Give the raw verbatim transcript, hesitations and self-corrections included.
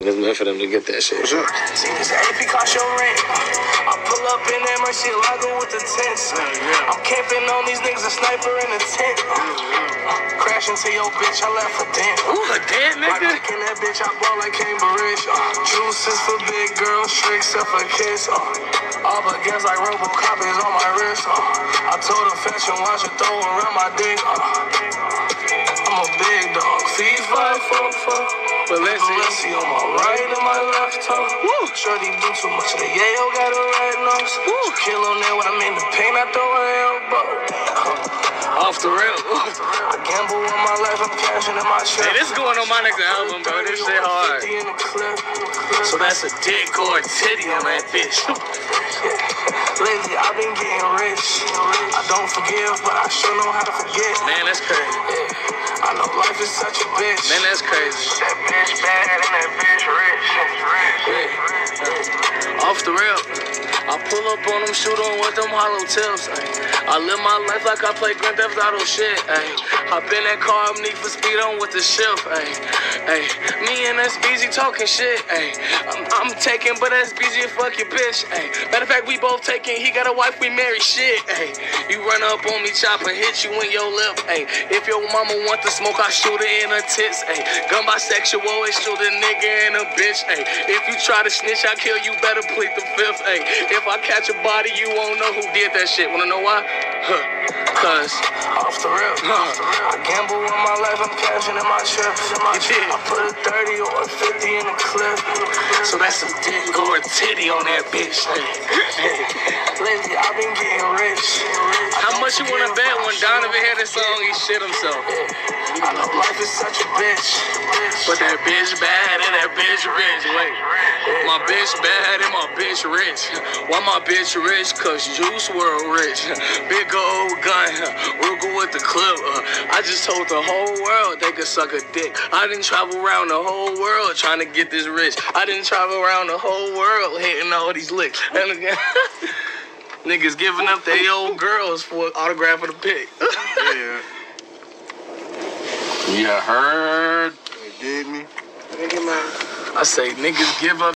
It's meant for them to get that shit. What's up? See this A P cost your rent. I pull up in that mercy lago with the tents. I'm camping on these niggas, a sniper in a tent. Crash into your bitch, I left a dent. Ooh, a dent, nigga. Like in that bitch, I ball like Cambridge. Uh, juices for big girls, tricks up for kids. Uh, all but guess like Robocop is on my wrist. Uh, I told her fetch and watch her throw around my dick. Uh, I'm a big dog, feet five, four, four. Balenci on my right and my left toe. Woo. Shorty do too much of the yayo, got a red nose. Woo. Kill on there when I'm in the paint, I throw an elbow. Off the rail. I gamble on my life, I'm cashing in my shit. Hey, this is going on my next album, bro. This shit hard. So that's a dick or a titty on that bitch. Lately, I've been getting rich. I don't forgive, but I sure know how to forget. Man, that's crazy. Yeah. I know life is such a bitch. Man, that's crazy. That bitch bad and that bitch rich. Yeah. Off the rail. I pull up on them, shoot on with them hollow tips. Ay. I live my life like I play Grand Theft Auto shit. Ay. Hop in that car, I'm need for speed on with the shift. Ay. Ay. Me and S B Z talking shit. Ay. I'm, I'm taking, but S B Z fuck your bitch. Ay. Matter of fact, we both taking. He got a wife, we married. Shit. Ay. You run up on me, chop and hit you in your lip. Ay. If your mama want to smoke, I shoot her in her tits. Ay. Gun bisexual, and shoot a nigga and a bitch. Ay. If you try to snitch, I kill you. Better plead the fifth. Ay. If I catch a body, you won't know who did that shit. Wanna know why? Huh. Cause off the rip, huh. I gamble on my life, I'm cashing in my trips. I put a thirty or a fifty in the clip. So that's a dick or a titty on that bitch. Lately, I've been getting rich. How much you wanna bet when Donovan hear this song, he shit himself? I know life is such a bitch. But that bitch bad and that bitch rich. Wait, my bitch bad and my bitch rich. Why my bitch rich? Cause Juice world rich. Big old gun, Ruger with the clip. Uh, I just told the whole world they could suck a dick. I didn't travel around the whole world trying to get this rich. I didn't travel around the whole world hitting all these licks. And again, niggas giving up their old girls for an autograph of the pic. Yeah. You heard? They did me. I say niggas give up